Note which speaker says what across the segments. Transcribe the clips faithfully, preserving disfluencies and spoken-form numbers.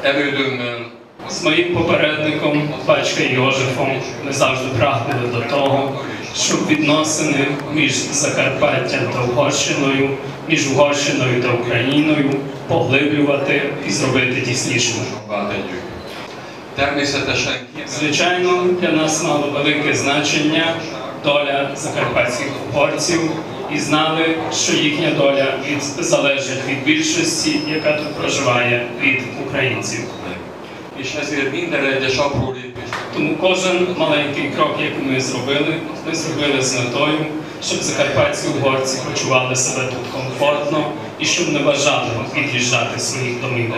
Speaker 1: elődömmel,
Speaker 2: з моїм попередником, батька Йожефом, ми завжди прагнули до того, щоб відносини між Закарпаттям та Угорщиною, між Угорщиною та Україною поглиблювати і зробити тіснішими. Звичайно, для нас мало велике значення доля закарпатських угорців, і знали, що їхня доля від, залежить від більшості, яка тут проживає, від українців. Тому кожен маленький крок, який ми зробили, ми зробили з метою, щоб закарпатські угорці почували себе тут комфортно і щоб не бажали від'їжджати з своїх домівок.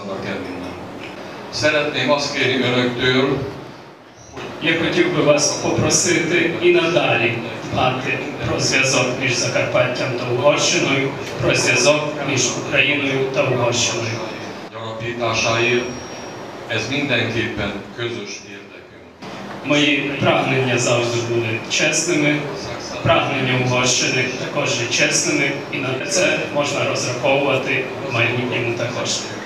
Speaker 2: Я хотів би вас попросити і надалі дбати про зв'язок між Закарпаттям та Угорщиною, про зв'язок між Україною та Угорщиною. Мої прагнення завжди були чесними, прагнення Угорщини також є чесними, і на це можна розраховувати в майбутньому також.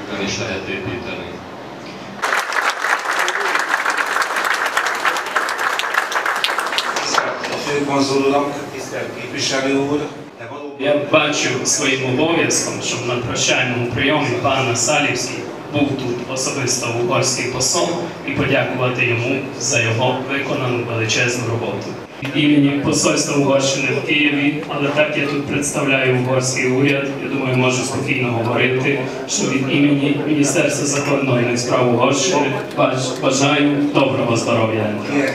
Speaker 2: Я бачу своїм обов'язком, щоб на прощальному прийомі пана Салівський був тут особисто угорський посол і подякувати йому за його виконану величезну роботу. Від імені посольства Угорщини в Києві, але так я тут представляю угорський уряд, я думаю, можу спокійно говорити, що від імені Міністерства закордонних справ Угорщини бажаю доброго здоров'я.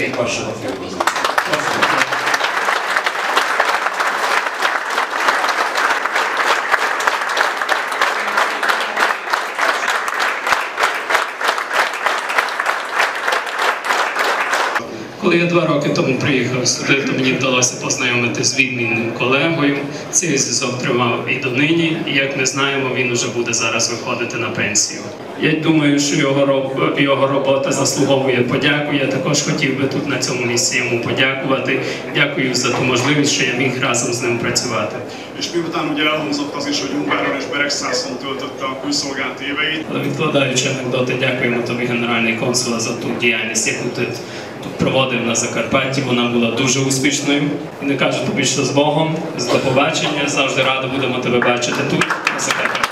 Speaker 2: Коли я два роки тому приїхав сюди, то мені вдалося познайомити з відмінним колегою. Цей зв'язок тривав і донині, і як ми знаємо, він вже буде зараз виходити на пенсію. Я думаю, що його, роб... його робота заслуговує подяку. Я також хотів би тут на цьому місці йому подякувати. Дякую за ту можливість, що я міг разом з ним працювати.
Speaker 3: És miután ugye elhangzott az is, hogy Ungváron és Beregszászon töltötte a külszolgált éveit.
Speaker 2: Але відкладаючи анекдоти, дякуємо тобі, генеральний консул, за ту діяльність, яку ти тут проводив на Закарпатті. Вона була дуже успішною. І не кажу тобі, що з Богом, до побачення. Завжди радо будемо тебе бачити тут, на Закарпатті.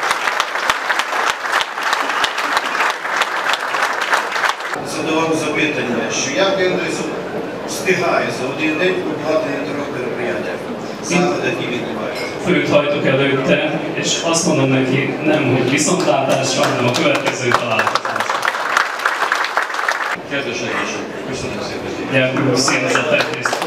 Speaker 4: Задавав запитання, що як він встигає за один день побувати на трьох мероприятиях.
Speaker 2: Főhajtók előtte, és azt mondom neki, nem, hogy viszontlátásra, hanem a következő találkozásra.
Speaker 1: Kedves egészség, köszönöm szépen!
Speaker 2: Дякую всім за те,